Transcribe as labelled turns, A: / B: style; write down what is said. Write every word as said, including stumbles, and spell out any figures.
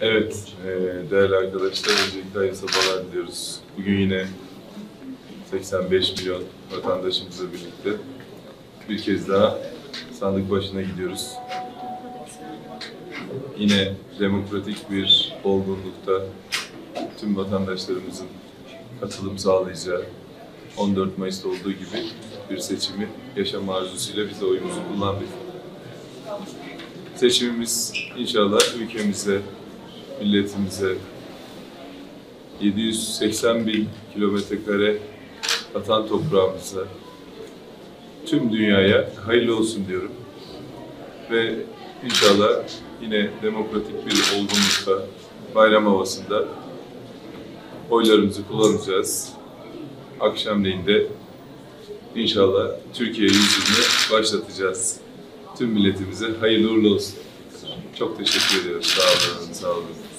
A: Evet, e, değerli arkadaşlar, öncelikle hayırlı sabahlar diliyoruz. Bugün yine seksen beş milyon vatandaşımızla birlikte bir kez daha sandık başına gidiyoruz. Yine demokratik bir olgunlukta tüm vatandaşlarımızın katılım sağlayacağı on dört Mayıs'ta olduğu gibi bir seçimi yaşam arzusuyla biz de oyumuzu kullandık. Seçimimiz inşallah ülkemize, milletimize yedi yüz seksen bin kilometre kare vatan toprağımıza, tüm dünyaya hayırlı olsun diyorum. Ve inşallah yine demokratik bir olgunlukta, bayram havasında oylarımızı kullanacağız. Akşamleyin de inşallah Türkiye yüzyılını başlatacağız. Tüm milletimize hayırlı uğurlu olsun. Çok teşekkür ediyoruz. Sağ olun, sağ olun.